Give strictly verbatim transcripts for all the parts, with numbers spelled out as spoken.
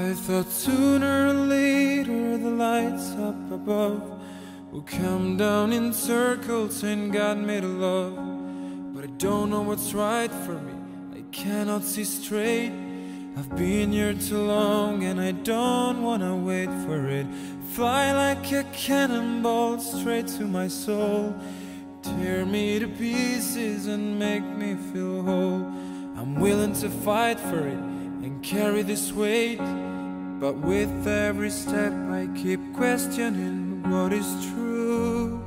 I thought sooner or later the lights up above will come down in circles and God made a love. But I don't know what's right for me, I cannot see straight. I've been here too long and I don't wanna wait for it. Fly like a cannonball straight to my soul. Tear me to pieces and make me feel whole. I'm willing to fight for it and carry this weight, but with every step I keep questioning what is true.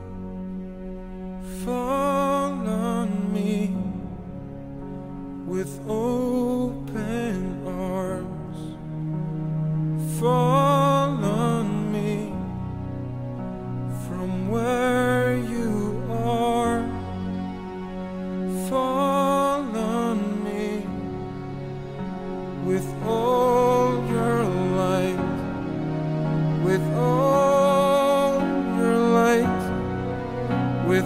Fall on me with open arms. Fall on me from where you are. Fall on me with all your light, with all your light, with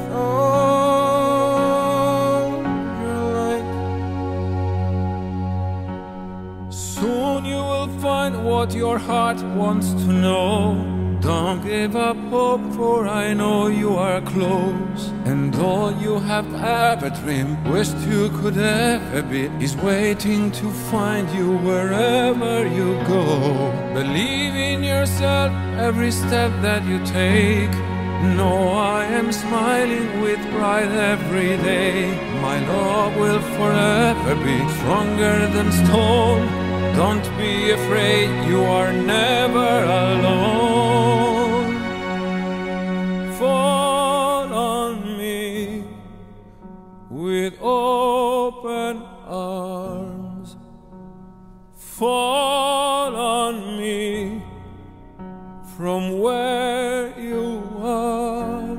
all your light. Soon you will find what your heart wants to know. Don't give up hope, for I know you are close. And all you have ever dreamed, wished you could ever be, is waiting to find you wherever you go. Believe in yourself every step that you take. Know I am smiling with pride every day. My love will forever be stronger than stone. Don't be afraid, you are never alone. Fall on me with open arms. Fall on me from where you are.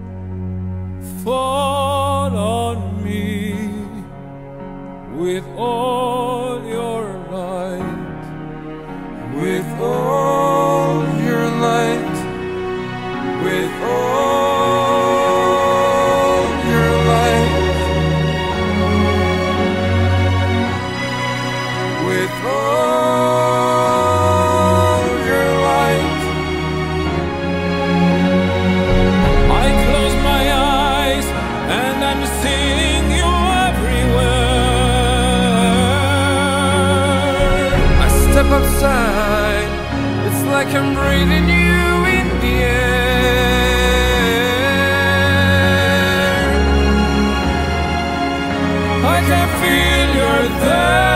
Fall on me with all your light, with all your light, with all your light, with all your light. I close my eyes and I'm seeing you everywhere. I step outside, it's like I'm breathing you in the air. I can feel you're there.